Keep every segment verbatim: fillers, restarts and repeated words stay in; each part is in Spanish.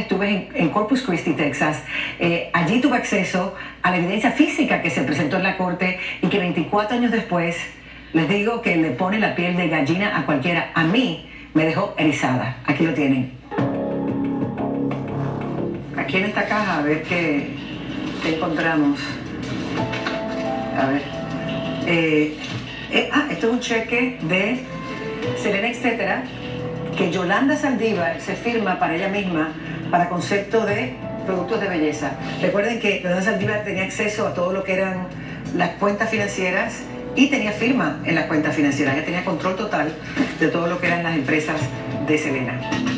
estuve en, en Corpus Christi, Texas. Eh, allí tuve acceso a la evidencia física que se presentó en la corte y que veinticuatro años después, les digo que le pone la piel de gallina a cualquiera. A mí me dejó erizada. Aquí lo tienen. Aquí en esta caja, a ver qué, qué encontramos. A ver. Eh, eh, ah, esto es un cheque de Selena, etcétera, que Yolanda Saldívar se firma para ella misma para concepto de productos de belleza. Recuerden que Yolanda Saldívar tenía acceso a todo lo que eran las cuentas financieras y tenía firma en las cuentas financieras. Ella tenía control total de todo lo que eran las empresas de Selena.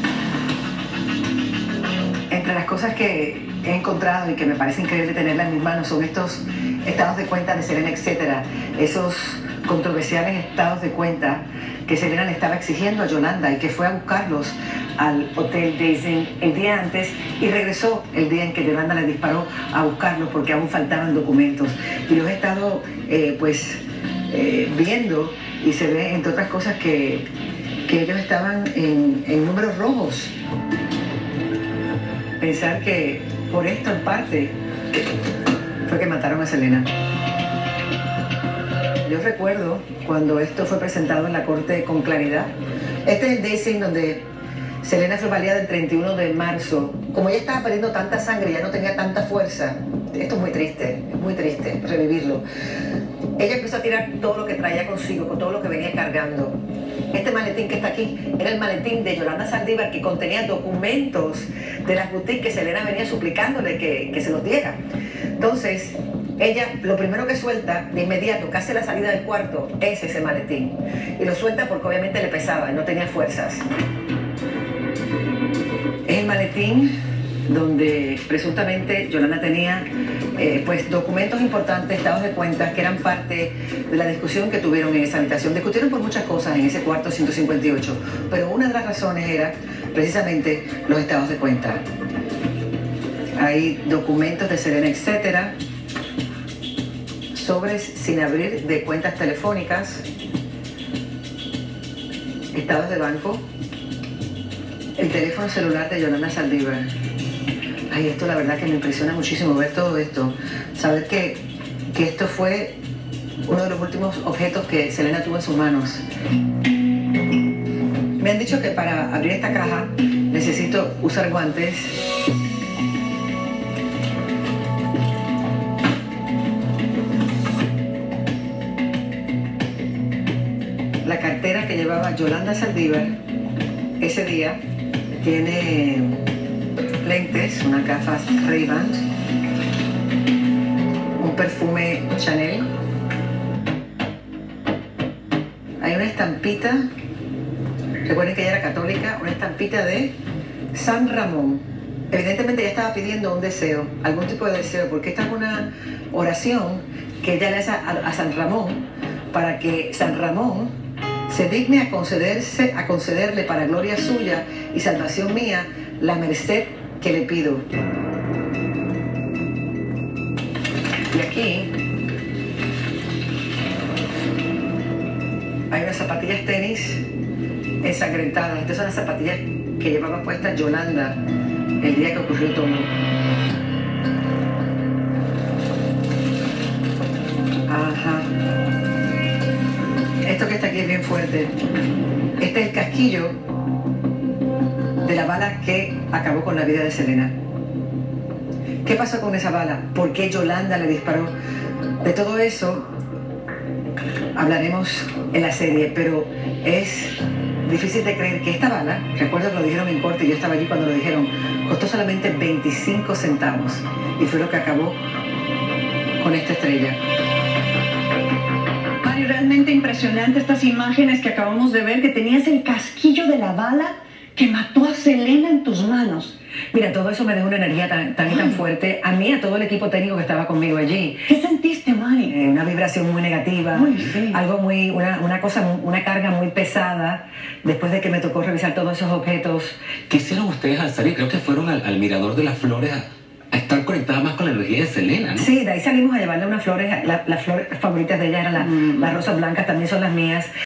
Entre las cosas que he encontrado y que me parece increíble tenerlas en mis manos son estos estados de cuenta de Selena, etcétera. Esos controversiales estados de cuenta que Selena le estaba exigiendo a Yolanda y que fue a buscarlos al Hotel Days Inn el día antes y regresó el día en que Yolanda le disparó a buscarlos porque aún faltaban documentos. Y los he estado eh, pues eh, viendo y se ve entre otras cosas que, que ellos estaban en, en números rojos. Pensar que por esto en parte fue que mataron a Selena. Yo recuerdo cuando esto fue presentado en la corte con claridad. Este es el Days Inn donde Selena fue baleada el treinta y uno de marzo. Como ella estaba perdiendo tanta sangre, ya no tenía tanta fuerza. Esto es muy triste, es muy triste revivirlo. Ella empezó a tirar todo lo que traía consigo, con todo lo que venía cargando. Este maletín que está aquí era el maletín de Yolanda Saldívar que contenía documentos de las boutiques que Selena venía suplicándole que, que se los diera. Entonces, ella lo primero que suelta de inmediato, casi a la salida del cuarto, es ese maletín. Y lo suelta porque obviamente le pesaba, no tenía fuerzas. Es el maletín donde presuntamente Yolanda tenía eh, pues documentos importantes, estados de cuentas que eran parte de la discusión que tuvieron en esa habitación. Discutieron por muchas cosas en ese cuarto ciento cincuenta y ocho, pero una de las razones era precisamente los estados de cuenta. Hay documentos de Selena, etcétera, sobres sin abrir de cuentas telefónicas, estados de banco, el teléfono celular de Yolanda Saldívar. Ay, esto la verdad que me impresiona muchísimo ver todo esto. Saber que, que esto fue uno de los últimos objetos que Selena tuvo en sus manos. Me han dicho que para abrir esta caja necesito usar guantes. La cartera que llevaba Yolanda Saldívar ese día tiene lentes, unas gafas Ray-Ban, un perfume Chanel. Hay una estampita, recuerden que ella era católica, una estampita de San Ramón. Evidentemente ella estaba pidiendo un deseo, algún tipo de deseo, porque esta es una oración que ella le hace a, a San Ramón para que San Ramón se digne a concederse, a concederle para gloria suya y salvación mía la merced que le pido. Y aquí hay unas zapatillas tenis ensangrentadas. Estas son las zapatillas que llevaba puesta Yolanda el día que ocurrió todo. Ajá. Esto que está aquí es bien fuerte. Este es el casquillo de la bala que acabó con la vida de Selena. ¿Qué pasó con esa bala? ¿Por qué Yolanda le disparó? De todo eso hablaremos en la serie, pero es difícil de creer que esta bala, recuerdo que lo dijeron en corte y yo estaba allí cuando lo dijeron, costó solamente veinticinco centavos y fue lo que acabó con esta estrella. Mari, realmente impresionante estas imágenes que acabamos de ver, que tenías el casquillo de la bala que mató a Selena en tus manos. Mira, todo eso me dejó una energía tan, tan y tan fuerte. A mí, a todo el equipo técnico que estaba conmigo allí. ¿Qué sentiste, Mari? Eh, una vibración muy negativa, Uy, sí. algo muy, una, una cosa, una carga muy pesada, después de que me tocó revisar todos esos objetos. ¿Qué hicieron ustedes al salir? Creo que fueron al, al Mirador de las Flores a, a estar conectada más con la energía de Selena, ¿no? Sí, de ahí salimos a llevarle unas flores, la, las flores favoritas de ella eran la, Mm. las rosas blancas, también son las mías.